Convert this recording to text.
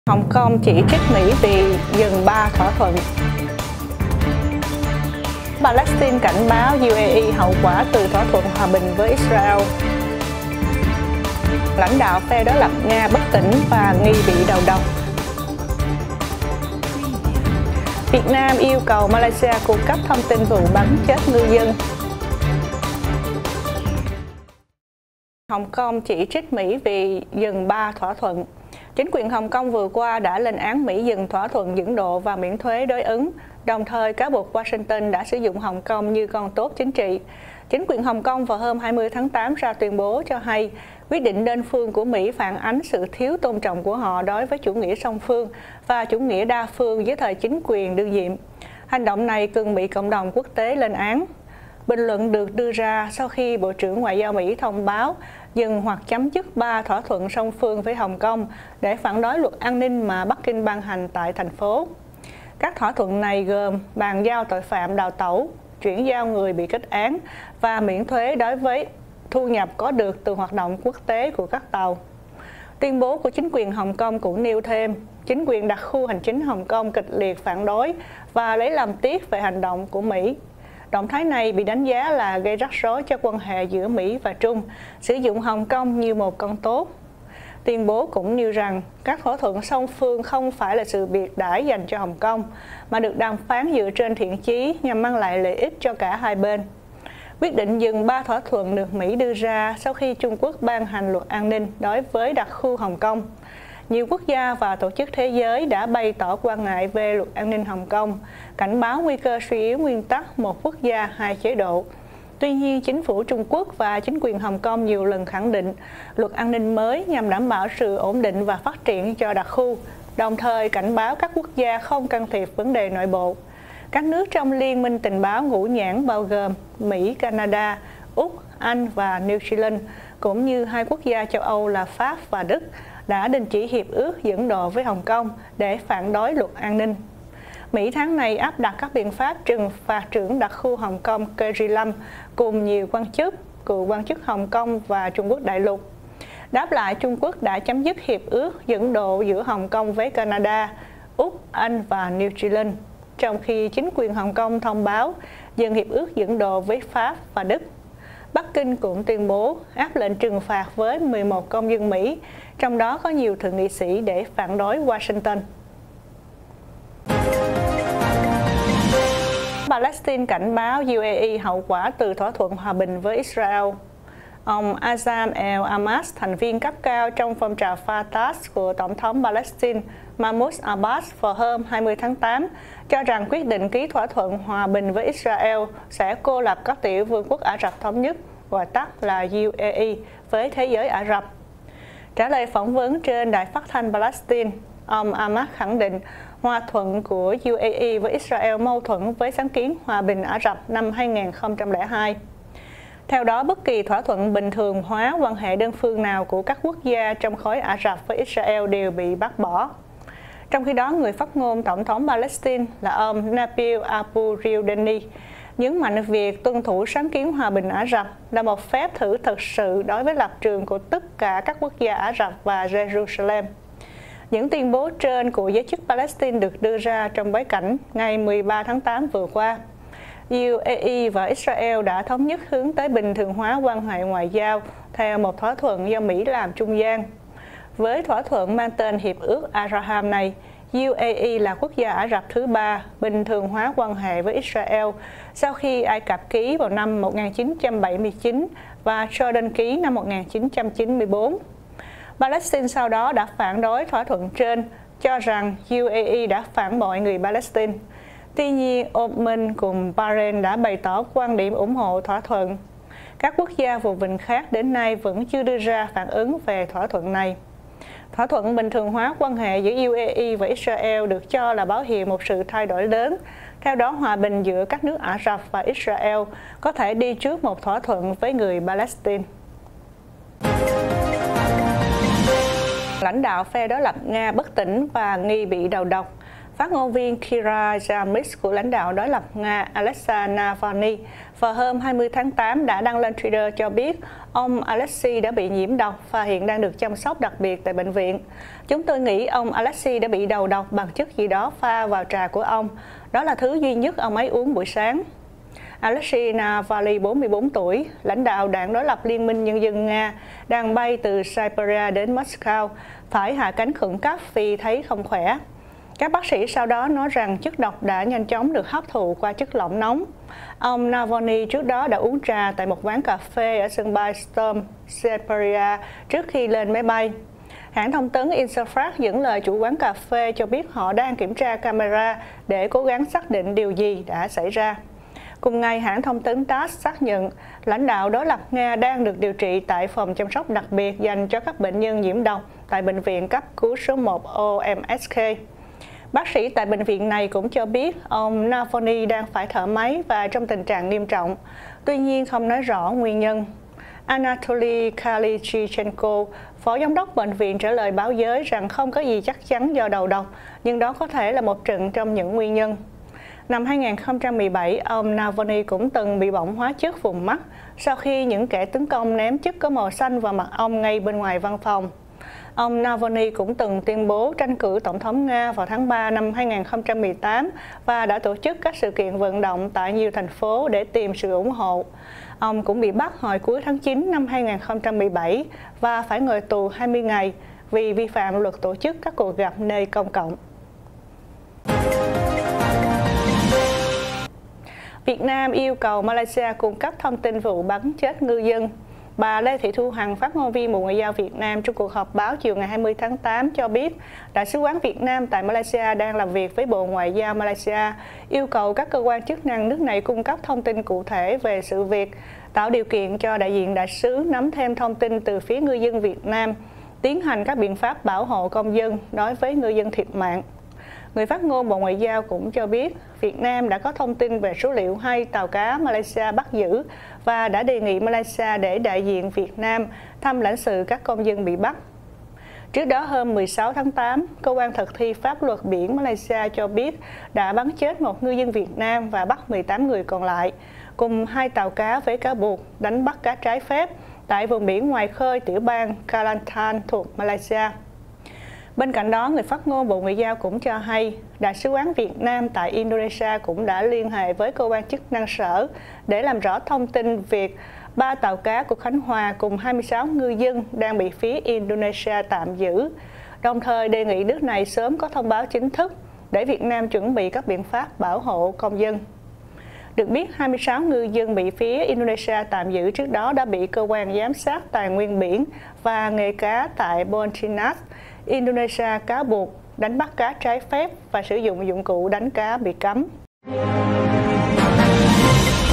Hồng Kông chỉ trích Mỹ vì dừng 3 thỏa thuận. Palestine cảnh báo UAE hậu quả từ thỏa thuận hòa bình với Israel. Lãnh đạo phe đối lập Nga bất tỉnh và nghi bị đầu độc. Việt Nam yêu cầu Malaysia cung cấp thông tin vụ bắn chết ngư dân. Hồng Kông chỉ trích Mỹ vì dừng 3 thỏa thuận. Chính quyền Hồng Kông vừa qua đã lên án Mỹ dừng thỏa thuận dẫn độ và miễn thuế đối ứng, đồng thời cáo buộc Washington đã sử dụng Hồng Kông như con tốt chính trị. Chính quyền Hồng Kông vào hôm 20 tháng 8 ra tuyên bố cho hay quyết định đơn phương của Mỹ phản ánh sự thiếu tôn trọng của họ đối với chủ nghĩa song phương và chủ nghĩa đa phương dưới thời chính quyền đương nhiệm. Hành động này cần bị cộng đồng quốc tế lên án. Bình luận được đưa ra sau khi Bộ trưởng Ngoại giao Mỹ thông báo dừng hoặc chấm dứt 3 thỏa thuận song phương với Hồng Kông để phản đối luật an ninh mà Bắc Kinh ban hành tại thành phố. Các thỏa thuận này gồm bàn giao tội phạm đào tẩu, chuyển giao người bị kết án và miễn thuế đối với thu nhập có được từ hoạt động quốc tế của các tàu. Tuyên bố của chính quyền Hồng Kông cũng nêu thêm, chính quyền đặc khu hành chính Hồng Kông kịch liệt phản đối và lấy làm tiếc về hành động của Mỹ. Động thái này bị đánh giá là gây rắc rối cho quan hệ giữa Mỹ và Trung, sử dụng Hồng Kông như một con tốt. Tuyên bố cũng nêu rằng các thỏa thuận song phương không phải là sự biệt đãi dành cho Hồng Kông, mà được đàm phán dựa trên thiện chí nhằm mang lại lợi ích cho cả hai bên. Quyết định dừng 3 thỏa thuận được Mỹ đưa ra sau khi Trung Quốc ban hành luật an ninh đối với đặc khu Hồng Kông. Nhiều quốc gia và tổ chức thế giới đã bày tỏ quan ngại về luật an ninh Hồng Kông, cảnh báo nguy cơ suy yếu nguyên tắc một quốc gia hai chế độ. Tuy nhiên, chính phủ Trung Quốc và chính quyền Hồng Kông nhiều lần khẳng định luật an ninh mới nhằm đảm bảo sự ổn định và phát triển cho đặc khu, đồng thời cảnh báo các quốc gia không can thiệp vấn đề nội bộ. Các nước trong Liên minh tình báo ngũ nhãn bao gồm Mỹ, Canada, Úc, Anh và New Zealand, cũng như hai quốc gia châu Âu là Pháp và Đức, đã đình chỉ hiệp ước dẫn độ với Hồng Kông để phản đối luật an ninh. Mỹ tháng này áp đặt các biện pháp trừng phạt trưởng đặc khu Hồng Kông Carrie Lam cùng nhiều quan chức, cựu quan chức Hồng Kông và Trung Quốc đại lục. Đáp lại, Trung Quốc đã chấm dứt hiệp ước dẫn độ giữa Hồng Kông với Canada, Úc, Anh và New Zealand, trong khi chính quyền Hồng Kông thông báo dừng hiệp ước dẫn độ với Pháp và Đức. Bắc Kinh cũng tuyên bố áp lệnh trừng phạt với 11 công dân Mỹ, trong đó có nhiều thượng nghị sĩ để phản đối Washington. Palestine cảnh báo UAE hậu quả từ thỏa thuận hòa bình với Israel. Ông Azam el-Amas, thành viên cấp cao trong phong trào Fatah của Tổng thống Palestine Mahmoud Abbas vào hôm 20 tháng 8, cho rằng quyết định ký thỏa thuận hòa bình với Israel sẽ cô lập các tiểu vương quốc Ả Rập Thống Nhất, gọi tắt là UAE, với thế giới Ả Rập. Trả lời phỏng vấn trên đài phát thanh Palestine, ông Abbas khẳng định hòa thuận của UAE với Israel mâu thuẫn với sáng kiến hòa bình Ả Rập năm 2002. Theo đó, bất kỳ thỏa thuận bình thường hóa quan hệ đơn phương nào của các quốc gia trong khối Ả Rập với Israel đều bị bác bỏ. Trong khi đó, người phát ngôn Tổng thống Palestine là ông Nabil Abu Riudani nhấn mạnh việc tuân thủ sáng kiến hòa bình Ả Rập là một phép thử thực sự đối với lập trường của tất cả các quốc gia Ả Rập và Jerusalem. Những tuyên bố trên của giới chức Palestine được đưa ra trong bối cảnh ngày 13 tháng 8 vừa qua. UAE và Israel đã thống nhất hướng tới bình thường hóa quan hệ ngoại giao theo một thỏa thuận do Mỹ làm trung gian. Với thỏa thuận mang tên Hiệp ước Abraham này, UAE là quốc gia Ả Rập thứ 3 bình thường hóa quan hệ với Israel sau khi Ai Cập ký vào năm 1979 và Jordan ký năm 1994. Palestine sau đó đã phản đối thỏa thuận trên, cho rằng UAE đã phản bội người Palestine. Tuy nhiên, Oman cùng Bahrain đã bày tỏ quan điểm ủng hộ thỏa thuận. Các quốc gia vùng vịnh khác đến nay vẫn chưa đưa ra phản ứng về thỏa thuận này. Thỏa thuận bình thường hóa quan hệ giữa UAE và Israel được cho là báo hiệu một sự thay đổi lớn. Theo đó, hòa bình giữa các nước Ả Rập và Israel có thể đi trước một thỏa thuận với người Palestine. Lãnh đạo phe đối lập Nga bất tỉnh và nghi bị đầu độc. phát ngôn viên Kira Jarmis của lãnh đạo đối lập Nga Alexei Navalny vào hôm 20 tháng 8 đã đăng lên Twitter cho biết ông Alexei đã bị nhiễm độc và hiện đang được chăm sóc đặc biệt tại bệnh viện. Chúng tôi nghĩ ông Alexei đã bị đầu độc bằng chất gì đó pha vào trà của ông. Đó là thứ duy nhất ông ấy uống buổi sáng. Alexei Navalny, 44 tuổi, lãnh đạo đảng đối lập Liên minh Nhân dân Nga, đang bay từ Siberia đến Moscow, phải hạ cánh khẩn cấp vì thấy không khỏe. Các bác sĩ sau đó nói rằng chất độc đã nhanh chóng được hấp thụ qua chất lỏng nóng. Ông Navalny trước đó đã uống trà tại một quán cà phê ở sân bay Storm Siberia trước khi lên máy bay. Hãng thông tấn Interfax dẫn lời chủ quán cà phê cho biết họ đang kiểm tra camera để cố gắng xác định điều gì đã xảy ra. Cùng ngày, hãng thông tấn TASS xác nhận lãnh đạo đối lập Nga đang được điều trị tại phòng chăm sóc đặc biệt dành cho các bệnh nhân nhiễm độc tại Bệnh viện cấp cứu số 1 OMSK. Bác sĩ tại bệnh viện này cũng cho biết ông Navalny đang phải thở máy và trong tình trạng nghiêm trọng, tuy nhiên không nói rõ nguyên nhân. Anatoly Kalichichenko, phó giám đốc bệnh viện, trả lời báo giới rằng không có gì chắc chắn do đầu độc, nhưng đó có thể là một trận trong những nguyên nhân. Năm 2017, ông Navalny cũng từng bị bỏng hóa chất vùng mắt sau khi những kẻ tấn công ném chất có màu xanh vào mặt ông ngay bên ngoài văn phòng. Ông Navalny cũng từng tuyên bố tranh cử tổng thống Nga vào tháng 3 năm 2018 và đã tổ chức các sự kiện vận động tại nhiều thành phố để tìm sự ủng hộ. Ông cũng bị bắt hồi cuối tháng 9 năm 2017 và phải ngồi tù 20 ngày vì vi phạm luật tổ chức các cuộc gặp nơi công cộng. Việt Nam yêu cầu Malaysia cung cấp thông tin vụ bắn chết ngư dân. Bà Lê Thị Thu Hằng, phát ngôn viên Bộ Ngoại giao Việt Nam, trong cuộc họp báo chiều ngày 20 tháng 8 cho biết Đại sứ quán Việt Nam tại Malaysia đang làm việc với Bộ Ngoại giao Malaysia, yêu cầu các cơ quan chức năng nước này cung cấp thông tin cụ thể về sự việc, tạo điều kiện cho đại diện đại sứ nắm thêm thông tin từ phía ngư dân Việt Nam, tiến hành các biện pháp bảo hộ công dân đối với ngư dân thiệt mạng. Người phát ngôn Bộ Ngoại giao cũng cho biết Việt Nam đã có thông tin về số liệu 2 tàu cá Malaysia bắt giữ và đã đề nghị Malaysia để đại diện Việt Nam thăm lãnh sự các công dân bị bắt. Trước đó, hôm 16 tháng 8, Cơ quan thực thi pháp luật biển Malaysia cho biết đã bắn chết một ngư dân Việt Nam và bắt 18 người còn lại, cùng 2 tàu cá với cáo buộc đánh bắt cá trái phép tại vùng biển ngoài khơi tiểu bang Kelantan thuộc Malaysia. Bên cạnh đó, người phát ngôn Bộ Ngoại giao cũng cho hay Đại sứ quán Việt Nam tại Indonesia cũng đã liên hệ với cơ quan chức năng sở để làm rõ thông tin việc 3 tàu cá của Khánh Hòa cùng 26 ngư dân đang bị phía Indonesia tạm giữ, đồng thời đề nghị nước này sớm có thông báo chính thức để Việt Nam chuẩn bị các biện pháp bảo hộ công dân. Được biết, 26 ngư dân bị phía Indonesia tạm giữ trước đó đã bị cơ quan giám sát tài nguyên biển và nghề cá tại Pontianak, Indonesia cáo buộc đánh bắt cá trái phép và sử dụng dụng cụ đánh cá bị cấm.